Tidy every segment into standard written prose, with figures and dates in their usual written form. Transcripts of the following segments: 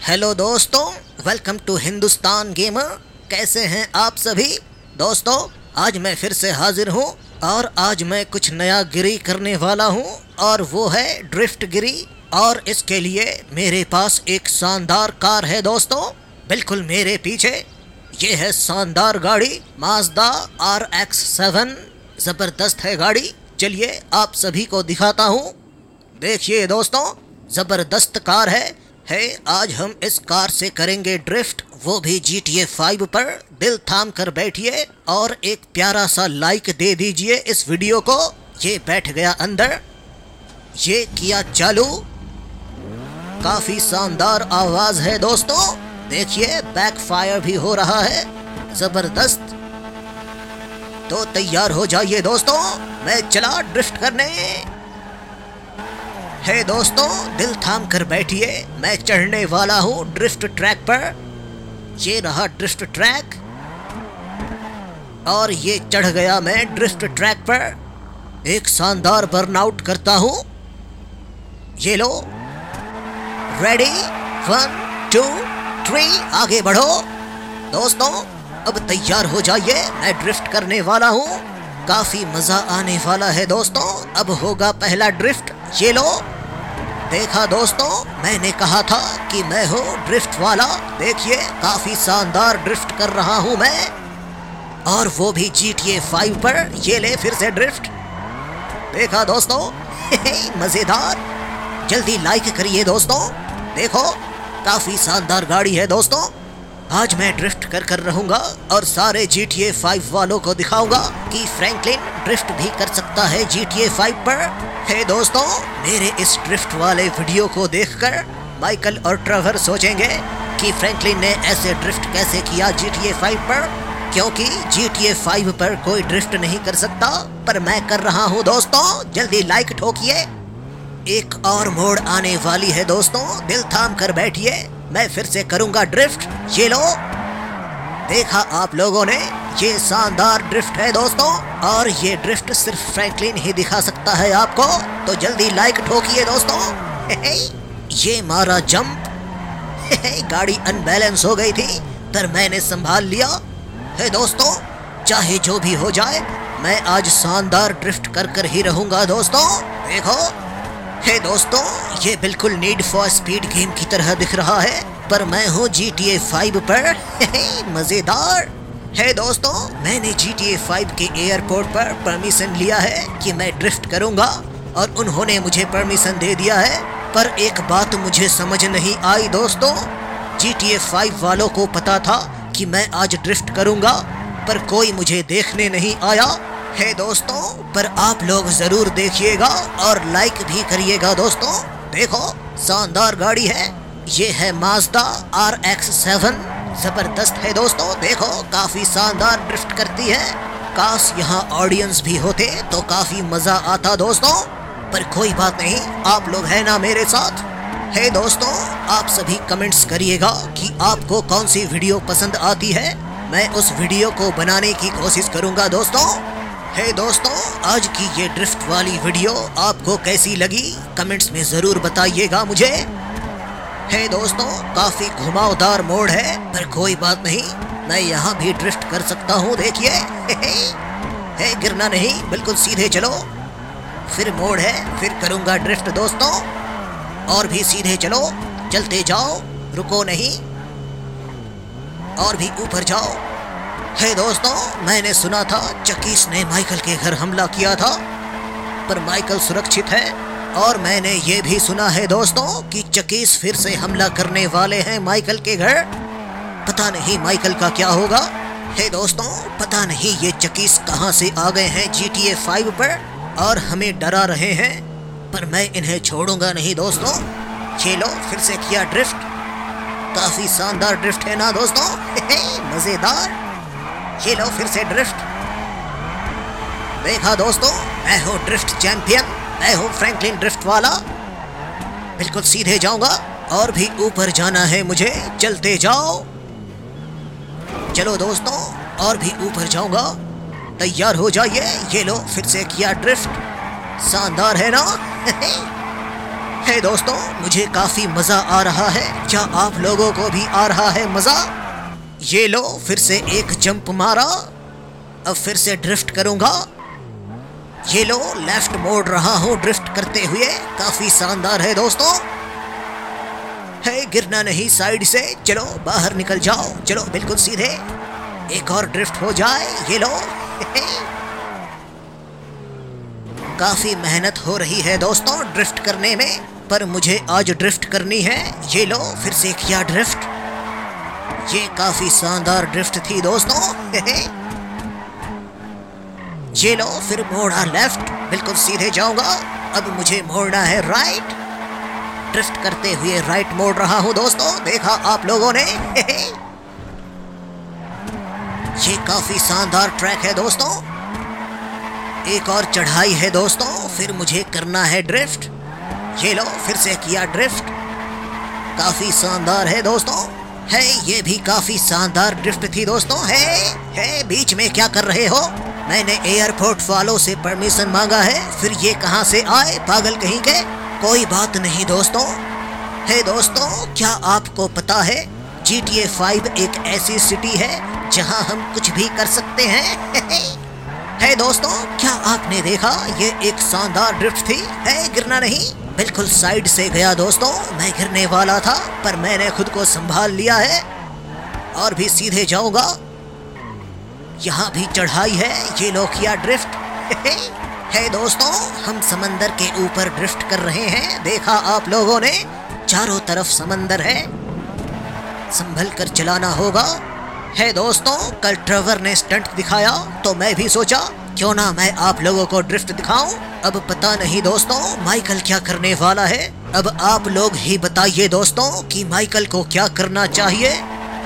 Hello दोस्तों, welcome to Hindustan gamer. कैसे हैं आप सभी दोस्तों? आज मैं फिर से हाजिर हूँ और आज मैं कुछ नया गिरी करने वाला हूँ और वो है ड्रिफ्ट गिरी। और इसके लिए मेरे पास एक शानदार कार है दोस्तों, बिल्कुल मेरे पीछे। ये है शानदार गाड़ी माज़दा RX-7। ज़बरदस्त है गाड़ी। चलिए आप सभी को दिखाता हूँ। देखिए दोस्तों, ज़बरदस्त कार है। आज हम इस कार से करेंगे ड्रिफ्ट, वो भी GTA 5 पर। दिल थाम कर बैठिए और एक प्यारा सा लाइक दे दीजिए इस वीडियो को। ये बैठ गया अंदर, ये किया चालू। काफ़ी शानदार आवाज़ है दोस्तों। देखिए बैक फायर भी हो रहा है, ज़बरदस्त। तो तैयार हो जाइए दोस्तों, मैं चला ड्रिफ्ट करने। हे दोस्तों, दिल थाम कर बैठिए, मैं चढ़ने वाला हूँ ड्रिफ्ट ट्रैक पर। ये रहा ड्रिफ्ट ट्रैक और ये चढ़ गया मैं ड्रिफ्ट ट्रैक पर। एक शानदार बर्नआउट करता हूँ। ये लो, रेडी, 1 2 3, आगे बढ़ो दोस्तों। अब तैयार हो जाइए, मैं ड्रिफ्ट करने वाला हूँ। काफ़ी मज़ा आने वाला है दोस्तों। अब होगा पहला ड्रिफ्ट। ये लो, देखा दोस्तों, मैंने कहा था कि मैं हूँ ड्रिफ्ट वाला। देखिए काफ़ी शानदार ड्रिफ्ट कर रहा हूँ मैं, और वो भी GTA 5 पर। ये ले फिर से ड्रिफ्ट। देखा दोस्तों, मज़ेदार। जल्दी लाइक करिए दोस्तों। देखो काफ़ी शानदार गाड़ी है दोस्तों। आज मैं ड्रिफ्ट कर रहूँगा और सारे GTA 5 वालों को दिखाऊंगा कि फ्रैंकलिन ड्रिफ्ट भी कर सकता है GTA 5 पर। हे दोस्तों, मेरे इस ड्रिफ्ट वाले वीडियो को देखकर माइकल और ट्रेवर सोचेंगे कि फ्रैंकलिन ने ऐसे ड्रिफ्ट कैसे किया GTA 5 पर, क्योंकि GTA 5 पर कोई ड्रिफ्ट नहीं कर सकता, पर मैं कर रहा हूँ दोस्तों। जल्दी लाइक ठोकिए। एक और मोड़ आने वाली है दोस्तों, दिल थाम कर बैठिए, मैं फिर से करूंगा ड्रिफ्ट। ये लो, देखा आप लोगों ने, ये शानदार ड्रिफ्ट है दोस्तों। और ये ड्रिफ्ट सिर्फ फ्रैंकलिन ही दिखा सकता है आपको, तो जल्दी लाइक ठोकिए दोस्तों। ये मारा जंप। गाड़ी अनबैलेंस हो गई थी, पर मैंने संभाल लिया। है दोस्तों, चाहे जो भी हो जाए, मैं आज शानदार ड्रिफ्ट कर ही रहूंगा दोस्तों। देखो हे दोस्तों, ये बिल्कुल नीड फॉर स्पीड गेम की तरह दिख रहा है, पर मैं हूँ GTA 5 पर। मज़ेदार है दोस्तों। मैंने GTA 5 के एयरपोर्ट पर परमिशन लिया है कि मैं ड्रिफ्ट करूँगा, और उन्होंने मुझे परमिशन दे दिया है। पर एक बात मुझे समझ नहीं आई दोस्तों, GTA 5 वालों को पता था कि मैं आज ड्रिफ्ट करूँगा, पर कोई मुझे देखने नहीं आया। है दोस्तों, पर आप लोग जरूर देखिएगा और लाइक भी करिएगा दोस्तों। देखो शानदार गाड़ी है, ये है माज़दा RX-7। जबरदस्त है दोस्तों। देखो काफी शानदार ड्रिफ्ट करती है। काश यहाँ ऑडियंस भी होते तो काफी मजा आता दोस्तों, पर कोई बात नहीं, आप लोग हैं ना मेरे साथ। है दोस्तों, आप सभी कमेंट्स करिएगा कि आपको कौन सी वीडियो पसंद आती है। मैं उस वीडियो को बनाने की कोशिश करूँगा दोस्तों। हे दोस्तों, आज की ये ड्रिफ्ट वाली वीडियो आपको कैसी लगी कमेंट्स में ज़रूर बताइएगा मुझे। हे दोस्तों, काफ़ी घुमावदार मोड़ है, पर कोई बात नहीं, मैं यहाँ भी ड्रिफ्ट कर सकता हूँ। देखिए, हे गिरना नहीं, बिल्कुल सीधे चलो। फिर मोड़ है, फिर करूँगा ड्रिफ्ट दोस्तों। और भी सीधे चलो, चलते जाओ, रुको नहीं, और भी ऊपर जाओ। हे दोस्तों, मैंने सुना था चकीस ने माइकल के घर हमला किया था, पर माइकल सुरक्षित है। और मैंने ये भी सुना है दोस्तों कि चकीस फिर से हमला करने वाले हैं माइकल के घर। पता नहीं माइकल का क्या होगा। हे दोस्तों, पता नहीं ये चकीस कहाँ से आ गए हैं GTA 5 पर और हमें डरा रहे हैं, पर मैं इन्हें छोड़ूंगा नहीं दोस्तों। ये लो, फिर से किया ड्रिफ्ट। काफ़ी शानदार ड्रिफ्ट है ना दोस्तों। मज़ेदार। ये लो, फिर से ड्रिफ्ट। देखा दोस्तों, मैं हूँ ड्रिफ्ट चैंपियन, मैं हूँ फ्रैंकलिन ड्रिफ्ट वाला। बिल्कुल सीधे जाऊंगा, और भी ऊपर जाना है मुझे। चलते जाओ, चलो दोस्तों, और भी ऊपर जाऊंगा। तैयार हो जाइए। ये लो, फिर से किया ड्रिफ्ट। शानदार है ना। है दोस्तों, मुझे काफी मजा आ रहा है। क्या आप लोगों को भी आ रहा है मजा? ये लो, फिर से एक जंप मारा। अब फिर से ड्रिफ्ट करूंगा। ये लो, लेफ्ट मोड़ रहा हूं ड्रिफ्ट करते हुए। काफी शानदार है दोस्तों। है, गिरना नहीं साइड से। चलो बाहर निकल जाओ। चलो बिल्कुल सीधे। एक और ड्रिफ्ट हो जाए। ये लो। काफी मेहनत हो रही है दोस्तों ड्रिफ्ट करने में, पर मुझे आज ड्रिफ्ट करनी है। ये लो, फिर से किया ड्रिफ्ट। ये काफी शानदार ड्रिफ्ट थी दोस्तों। ये लो, फिर मोड़ा लेफ्ट। बिल्कुल सीधे जाऊंगा। अब मुझे मोड़ना है राइट। ड्रिफ्ट करते हुए राइट मोड़ रहा हूं दोस्तों। देखा आप लोगों ने? ये काफी शानदार ट्रैक है दोस्तों। एक और चढ़ाई है दोस्तों, फिर मुझे करना है ड्रिफ्ट। ये लो, फिर से किया ड्रिफ्ट। काफी शानदार है दोस्तों। है, ये भी काफी शानदार ड्रिफ्ट थी दोस्तों। है, बीच में क्या कर रहे हो? मैंने एयरपोर्ट वालों से परमिशन मांगा है, फिर ये कहां से आए पागल कहीं के? कोई बात नहीं दोस्तों। है दोस्तों, क्या आपको पता है GTA 5 एक ऐसी सिटी है जहां हम कुछ भी कर सकते हैं? है दोस्तों, क्या आपने देखा? ये एक शानदार ड्रिफ्ट थी। है, गिरना नहीं। बिल्कुल साइड से गया दोस्तों। मैं गिरने वाला था, पर मैंने खुद को संभाल लिया है और भी सीधे जाऊंगा। यहाँ भी चढ़ाई है। ये लो, किया ड्रिफ्ट। है दोस्तों, हम समंदर के ऊपर ड्रिफ्ट कर रहे हैं। देखा आप लोगों ने? चारों तरफ समंदर है। संभल कर चलाना होगा। है दोस्तों, कल ट्रेवर ने स्टंट दिखाया तो मैं भी सोचा क्यों ना मैं आप लोगों को ड्रिफ्ट दिखाऊं। अब पता नहीं दोस्तों माइकल क्या करने वाला है। अब आप लोग ही बताइए दोस्तों कि माइकल को क्या करना चाहिए।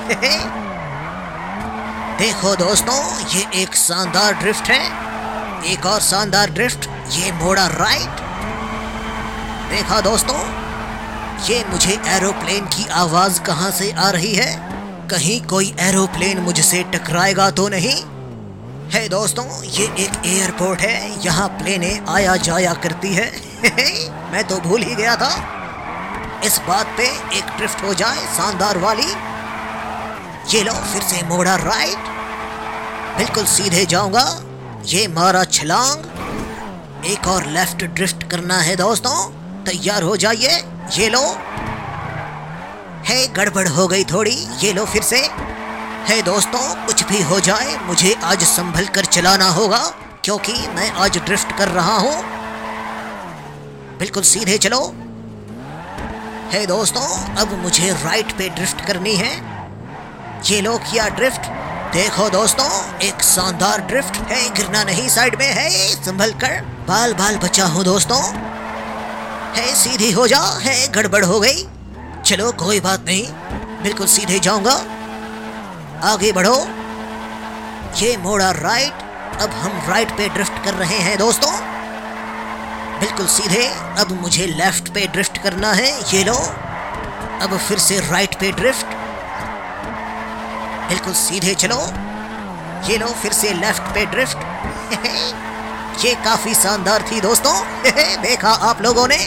देखो दोस्तों, ये एक शानदार ड्रिफ्ट है। एक और शानदार ड्रिफ्ट। ये मोड़ा राइट। देखा दोस्तों, ये मुझे एरोप्लेन की आवाज कहां से आ रही है? कहीं कोई एरोप्लेन मुझसे टकराएगा तो नहीं? है दोस्तों, ये एक एयरपोर्ट है। यहाँ प्लेनें आया जाया करती है। मैं तो भूल ही गया था इस बात पे। एक ड्रिफ्ट हो जाए शानदार वाली। ये लो, फिर से मोड़ा राइट। बिल्कुल सीधे जाऊंगा। ये मारा छलांग। एक और लेफ्ट ड्रिफ्ट करना है दोस्तों। तैयार हो जाइए। ये लो। है, गड़बड़ हो गई थोड़ी। ये लो, फिर से। है दोस्तों, कुछ भी हो जाए मुझे आज संभल कर चलाना होगा, क्योंकि मैं आज ड्रिफ्ट कर रहा हूं। बिल्कुल सीधे चलो। है दोस्तों, अब मुझे राइट पे ड्रिफ्ट करनी है। ये लो, किया ड्रिफ्ट। देखो दोस्तों, एक शानदार ड्रिफ्ट है। गिरना नहीं साइड में। है, संभल कर। बाल बाल बचा हूं दोस्तों। है, सीधी हो जा। है, गड़बड़ हो गई। चलो कोई बात नहीं, बिल्कुल सीधे जाऊंगा। आगे बढ़ो। ये मोड़ा राइट। अब हम राइट पे ड्रिफ्ट कर रहे हैं दोस्तों। बिल्कुल सीधे। अब मुझे लेफ्ट पे ड्रिफ्ट करना है। ये लो, अब फिर से राइट पे ड्रिफ्ट। बिल्कुल सीधे चलो। ये लो, फिर से लेफ्ट पे ड्रिफ्ट। ये काफी शानदार थी दोस्तों। देखा आप लोगों ने?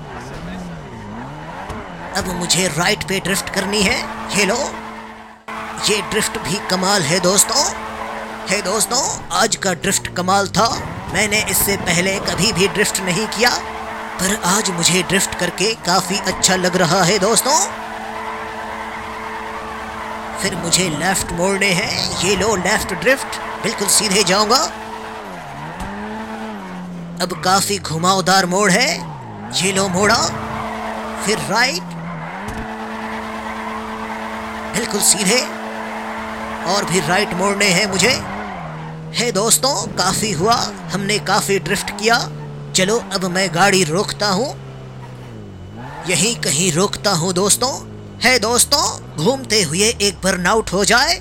अब मुझे राइट पे ड्रिफ्ट करनी है। ये लो, ये ड्रिफ्ट भी कमाल है दोस्तों। है दोस्तों, आज का ड्रिफ्ट कमाल था। मैंने इससे पहले कभी भी ड्रिफ्ट नहीं किया, पर आज मुझे ड्रिफ्ट करके काफी अच्छा लग रहा है दोस्तों। फिर मुझे लेफ्ट मोड़ने हैं। ये लो, लेफ्ट ड्रिफ्ट। बिल्कुल सीधे जाऊंगा। अब काफी घुमावदार मोड़ है। ये लो, मोड़ा। फिर राइट। बिल्कुल सीधे। और भी राइट मोड़ने हैं मुझे। है दोस्तों, काफी हुआ। हमने काफी ड्रिफ्ट किया। चलो अब मैं गाड़ी रोकता हूं। यहीं कहीं रोकता हूं दोस्तों। है दोस्तों, घूमते हुए एक बर्नआउट हो जाए।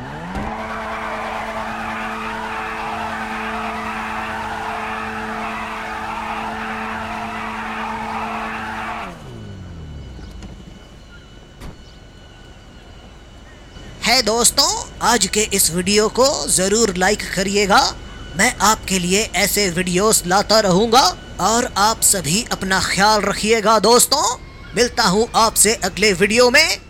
है दोस्तों, आज के इस वीडियो को जरूर लाइक करिएगा। मैं आपके लिए ऐसे वीडियोस लाता रहूंगा और आप सभी अपना ख्याल रखिएगा दोस्तों। मिलता हूँ आपसे अगले वीडियो में।